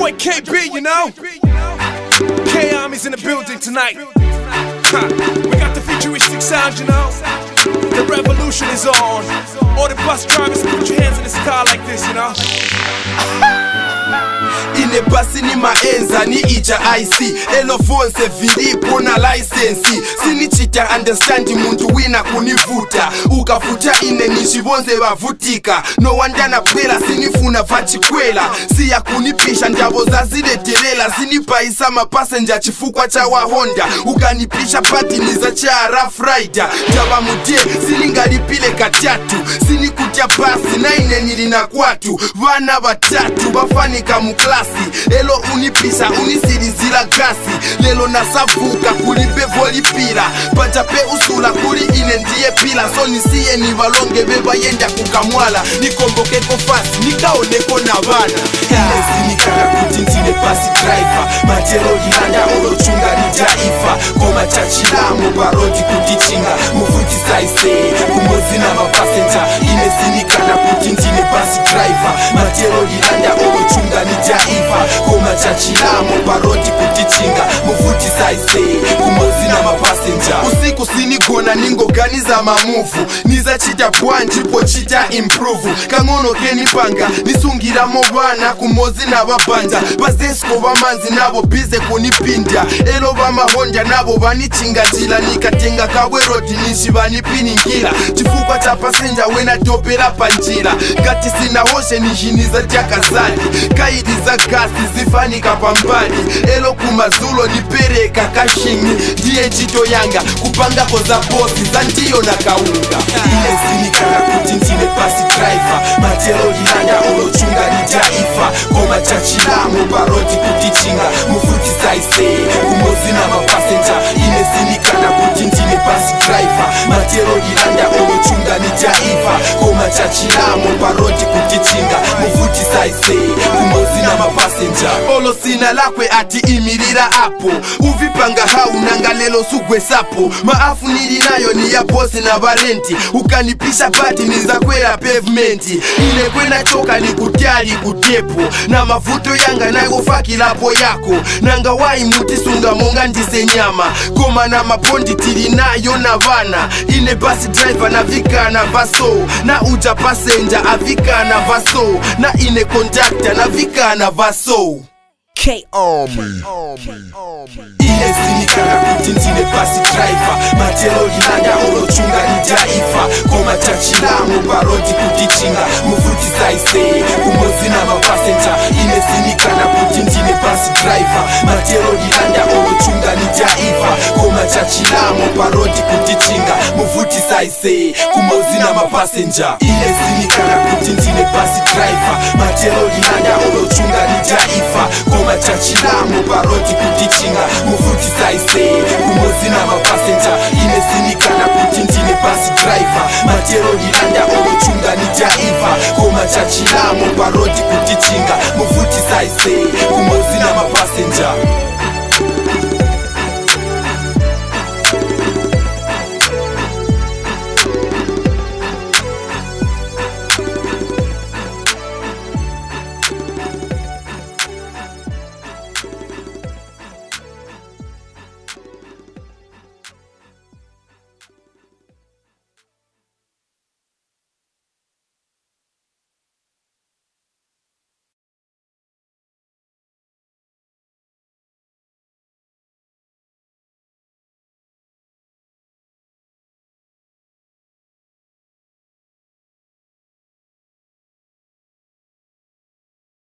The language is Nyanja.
boy KB, you know? K-Army's in the building tonight. We got the futuristic sound, you know? The revolution is on. All the bus drivers, put your hands in the sky like this, you know? Ine basi ni maenza ni ija IC Elofonse vilipo na license Sinichita understandi muntu wina kunivuta Ukafuta ine nishibonze wavutika No wandana pwela sinifuna vachikwela Siya kunipisha njabo za zile terela Sinipaisa mapassenger chifukwa cha wa Honda Ukanipisha patini za cha Rough Rider Jaba mudie silingalipile katatu Sinikutia pasi na ine nilina kwatu Vana batatu bafanika muklasi Elo unipisa unisirizila gasi Lelo nasavuka kulibe volipila Pajape usula kuli ine ndiye pila So nisiye ni valonge beba yenda kukamwala Nikomboke kofasi nikaoneko na bana Sinikala kutintine basi driver Matero yilanda olo chunga ni jaifa Koma chachilamo barodi kutichinga Mufuti saise kumozi na mapassenger Ine sinikala kutintine basi driver Matero yilanda olo chunga ni jaifa Koma chachilamo barodi kutichinga Mufuti saise kumozi na mapassenger Usiku sinigona ningoganiza mamuvu Niza chita bwanji po chita improve Kangono kenipanga nisungira mobana kumozi na babanja Basesko bamanzi nabo bize kunipinda Elo bamahonja nabo banichingatila Nikatenga kaweroti nishi banipiningira Chifukwa cha passenger wena topela panjila Gati sina hoshe nishiniza jakazali Kaidi za gasi zifanika pambali Elo kumazulo nipereka kashingi Diye chito yanga kupanga koza bosi Zantiyo na kaunga Ile sinikala kutintine basi driver Matero yilanda olo chunga ni jaifa Koma chachilamo barodi kutichinga Mufuti saise kumozi na mapassenger Ile sinikala kutintine basi driver Matero yilanda olo chunga ni jaifa Koma chachilamo barodi kutichinga Mufuti saise kumozi na mapassenger Olo sina lakwe ati imirira apo Uvipanga haunanga lelo sugwe sapo Maafu nilinayo ni ya bosi na valenti Ukanipisha pati niza kwela pavementi Ile kwena choka ni kutyali kutepo Na mafuto yanga nago fakilapo yako Nanga wai mutisunga monga ndise nyama Koma na mapondi tili nayo na vana Ine basi driver na vika na vaso Na uja passenger avika na vaso Na ine conductor na vika na vaso K-Army. Ile sinikala kutintine basi driver Matero yilanda olo chunga ni jaifa Koma chachilamo barodi kutichinga Mufuti saise kumozi na mapassenger Ile sinikala kutintine basi driver Matero yilanda olo chunga ni jaifa Koma chachilamo barodi kutichinga Mufuti saise kumozi na mapassenger Ile sinikala kutintine basi driver Matero yilanda olo chunga ni jaifa Koma chachilamo barodi kutichinga Mufuti saise kumozi na mapassenger Ine sinikala kutintine basi driver Matero yilanda olo chunga ni jaifa Koma chachilamo barodi kutichinga Mufuti saise kumozi na mapassenger